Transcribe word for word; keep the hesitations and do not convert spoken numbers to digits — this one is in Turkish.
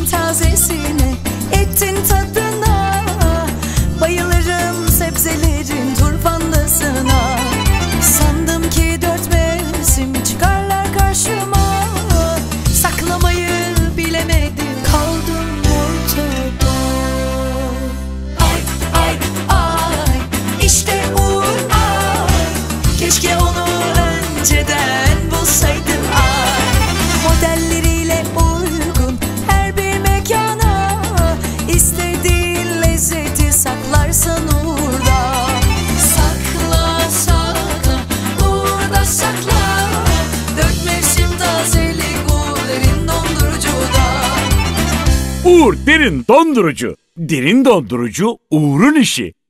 tazesine, etin tadına. Bayılırım sebzelerin turfandasına. Sandım ki dört mevsim çıkarlar karşıma. Saklamayı bilemedim, kaldım ortada. Ay ay ay, işte Uğur Ay. Keşke onu önceden bulsaydım ay. Modelleriyle uygun her bir mekana, istediğin lezzeti saklarsın Uğur'da. Sakla sakla, Uğur'da sakla. Dört mevsim tazelik Uğur Derin Dondurucu'da. Uğur Derin Dondurucu. Derin dondurucu Uğur'un işi.